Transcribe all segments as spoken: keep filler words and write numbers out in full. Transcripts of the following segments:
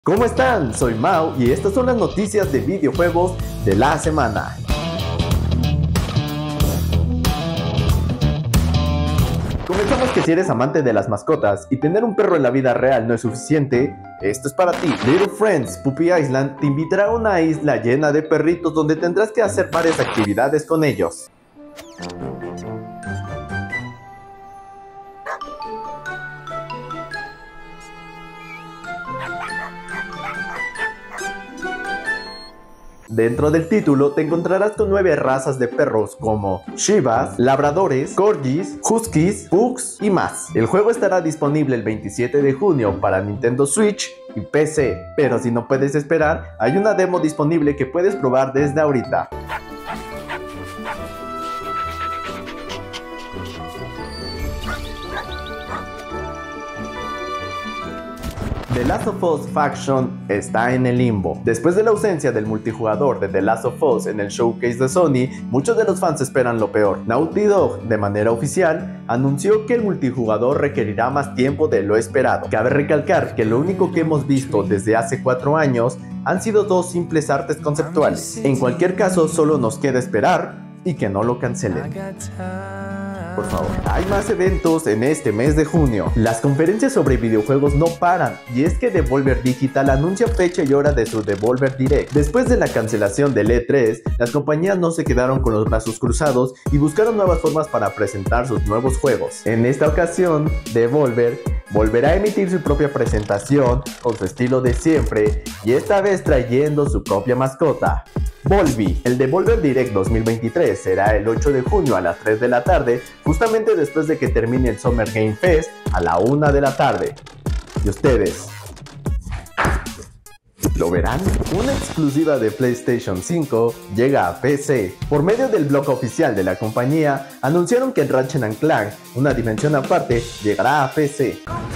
¿Cómo están? Soy Mau y estas son las noticias de videojuegos de la semana. Comenzamos que si eres amante de las mascotas y tener un perro en la vida real no es suficiente, esto es para ti. Little Friends Puppy Island te invitará a una isla llena de perritos donde tendrás que hacer varias actividades con ellos. Dentro del título te encontrarás con nueve razas de perros como Shibas, Labradores, Corgis, Huskies, Pugs y más. El juego estará disponible el veintisiete de junio para Nintendo Switch y P C, pero si no puedes esperar, hay una demo disponible que puedes probar desde ahorita. The Last of Us Faction está en el limbo. Después de la ausencia del multijugador de The Last of Us en el showcase de Sony, muchos de los fans esperan lo peor. Naughty Dog, de manera oficial, anunció que el multijugador requerirá más tiempo de lo esperado. Cabe recalcar que lo único que hemos visto desde hace cuatro años han sido dos simples artes conceptuales. En cualquier caso, solo nos queda esperar y que no lo cancelen. Por favor. Hay más eventos en este mes de junio. Las conferencias sobre videojuegos no paran, y es que Devolver Digital anuncia fecha y hora de su Devolver Direct. Después de la cancelación del E tres, las compañías no se quedaron con los brazos cruzados y buscaron nuevas formas para presentar sus nuevos juegos. En esta ocasión, Devolver volverá a emitir su propia presentación con su estilo de siempre, y esta vez trayendo su propia mascota, Volby. El Devolver Direct dos mil veintitrés será el ocho de junio a las tres de la tarde, justamente después de que termine el Summer Game Fest a la una de la tarde. ¿Y ustedes lo verán? Una exclusiva de PlayStation cinco llega a P C. Por medio del blog oficial de la compañía, anunciaron que Ratchet and Clank, una dimensión aparte, llegará a P C.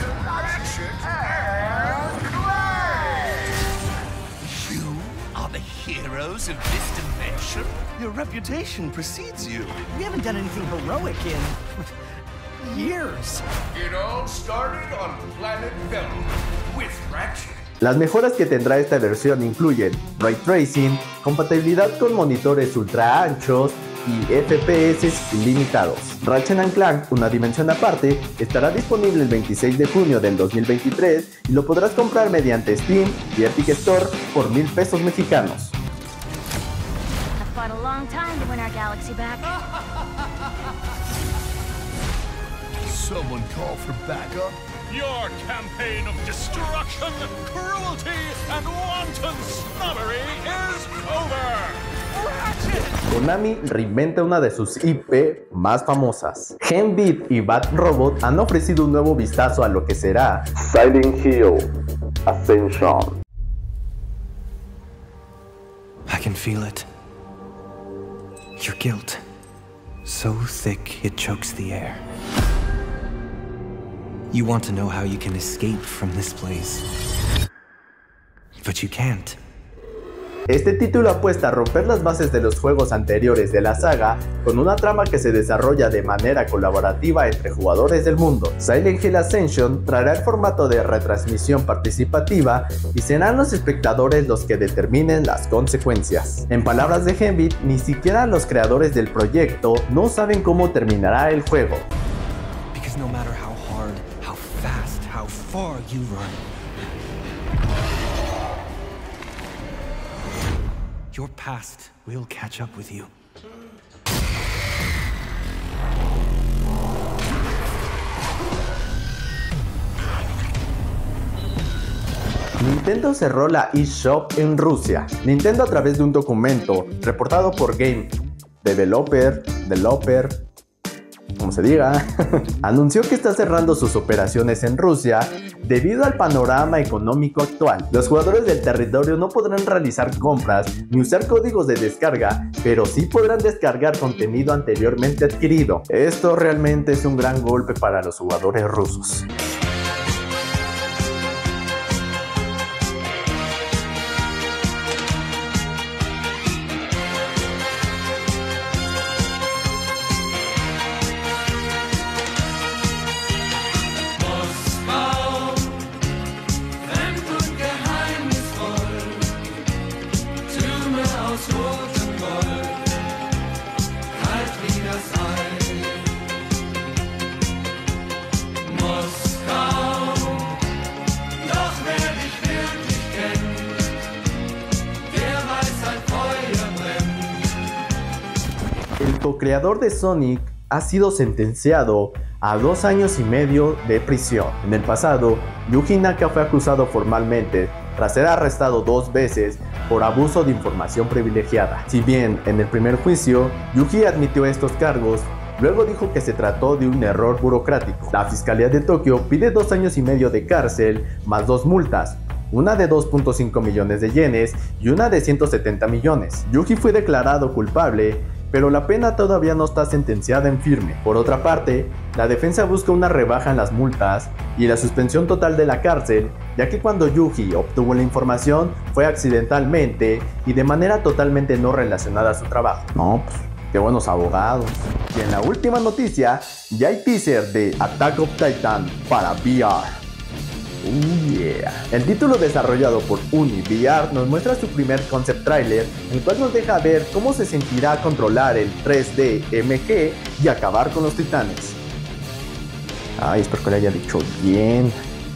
Heroes of this dimension? Your reputation precedes you. We haven't done anything heroic in years. It all started on Planet Vellum with Ratchet. Las mejoras que tendrá esta versión incluyen Ray Tracing, compatibilidad con monitores ultra anchos y F P S ilimitados. Ratchet and Clank, una dimensión aparte, estará disponible el veintiséis de junio del dos mil veintitrés y lo podrás comprar mediante Steam y Epic Store por mil pesos mexicanos. A long time to win our galaxy back. Someone call for backup? Your campaign of destruction, cruelty, and wanton snobbery is over! Ratchet! Konami reinventa una de sus I P más famosas. Gambit y Bad Robot han ofrecido un nuevo vistazo a lo que será Silent Hill Ascension. I can feel it. Your guilt, so thick it chokes the air. You want to know how you can escape from this place, but you can't. Este título apuesta a romper las bases de los juegos anteriores de la saga con una trama que se desarrolla de manera colaborativa entre jugadores del mundo. Silent Hill Ascension traerá el formato de retransmisión participativa y serán los espectadores los que determinen las consecuencias. En palabras de Gambit, ni siquiera los creadores del proyecto no saben cómo terminará el juego. Because no matter how hard, how fast, how far you run, your past will catch up with you. Nintendo cerró la eShop en Rusia. Nintendo, a través de un documento reportado por Game Developer, Developer, como se diga, anunció que está cerrando sus operaciones en Rusia debido al panorama económico actual. Los jugadores del territorio no podrán realizar compras ni usar códigos de descarga, pero sí podrán descargar contenido anteriormente adquirido. Esto realmente es un gran golpe para los jugadores rusos. Moskau, wenn du geheim aus rotem Gold, kalt wie das Eis. Moskau, doch wer dich wirklich kennt, der weiß, ein Feuer brennt. El co-creador de Sonic ha sido sentenciado a dos años y medio de prisión. En el pasado, Yuji Naka fue acusado formalmente tras ser arrestado dos veces por abuso de información privilegiada. Si bien en el primer juicio, Yuji admitió estos cargos, luego dijo que se trató de un error burocrático. La Fiscalía de Tokio pide dos años y medio de cárcel más dos multas, una de dos punto cinco millones de yenes y una de ciento setenta millones. Yuji fue declarado culpable, pero la pena todavía no está sentenciada en firme. Por otra parte, la defensa busca una rebaja en las multas y la suspensión total de la cárcel, ya que cuando Yuji obtuvo la información fue accidentalmente y de manera totalmente no relacionada a su trabajo. No, pues, qué buenos abogados. Y en la última noticia, ya hay teaser de Attack of Titan para V R. Oh yeah. El título desarrollado por Uni V R nos muestra su primer concept trailer, el cual nos deja ver cómo se sentirá controlar el tres D M G y acabar con los titanes. Ay, espero que lo haya dicho bien.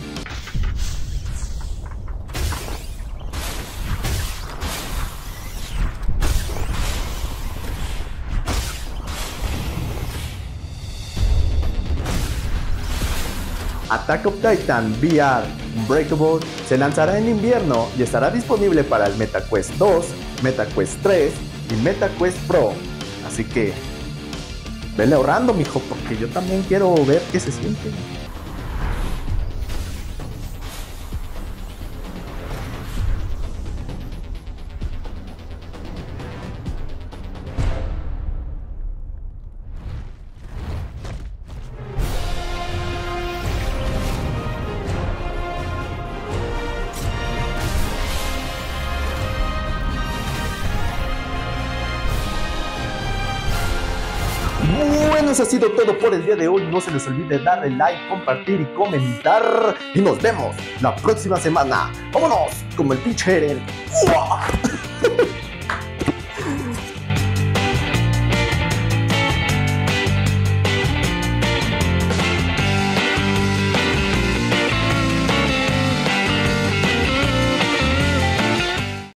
Attack of Titan V R Unbreakable se lanzará en invierno y estará disponible para el MetaQuest dos, MetaQuest tres y MetaQuest Pro. Así que vele ahorrando, mijo, porque yo también quiero ver qué se siente. Bueno, eso ha sido todo por el día de hoy. No se les olvide darle like, compartir y comentar. Y nos vemos la próxima semana. ¡Vámonos! Como el pinche Eren. ¡Uah!